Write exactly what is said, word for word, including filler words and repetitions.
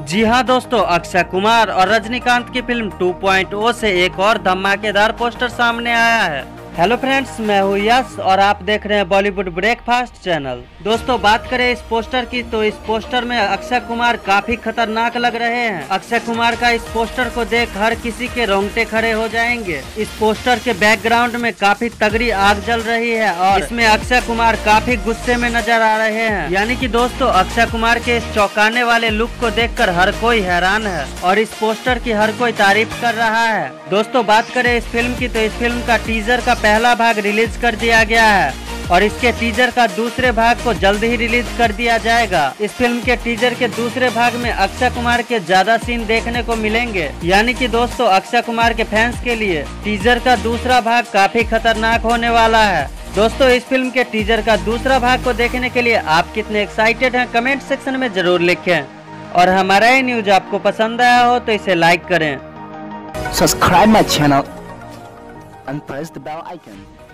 जी हाँ दोस्तों, अक्षय कुमार और रजनीकांत की फिल्म टू पॉइंट ओ से एक और धमाकेदार पोस्टर सामने आया है। हेलो फ्रेंड्स, मैं हूँ यश और आप देख रहे हैं बॉलीवुड ब्रेकफास्ट चैनल। दोस्तों बात करें इस पोस्टर की तो इस पोस्टर में अक्षय कुमार काफी खतरनाक लग रहे हैं। अक्षय कुमार का इस पोस्टर को देख हर किसी के रोंगटे खड़े हो जाएंगे। इस पोस्टर के बैकग्राउंड में काफी तगड़ी आग जल रही है और इसमें अक्षय कुमार काफी गुस्से में नजर आ रहे हैं। यानी कि दोस्तों अक्षय कुमार के इस चौंकाने वाले लुक को देखकर हर कोई हैरान है और इस पोस्टर की हर कोई तारीफ कर रहा है। दोस्तों बात करें इस फिल्म की तो इस फिल्म का टीजर का पहला भाग रिलीज कर दिया गया है और इसके टीजर का दूसरे भाग को जल्द ही रिलीज कर दिया जाएगा। इस फिल्म के टीजर के दूसरे भाग में अक्षय कुमार के ज्यादा सीन देखने को मिलेंगे। यानी कि दोस्तों अक्षय कुमार के फैंस के लिए टीजर का दूसरा भाग काफी खतरनाक होने वाला है। दोस्तों इस फिल्म के टीजर का दूसरा भाग को देखने के लिए आप कितने एक्साइटेड हैं कमेंट सेक्शन में जरूर लिखें और हमारा ये न्यूज आपको पसंद आया हो तो इसे लाइक करें। Subscribe my channel and press the bell icon.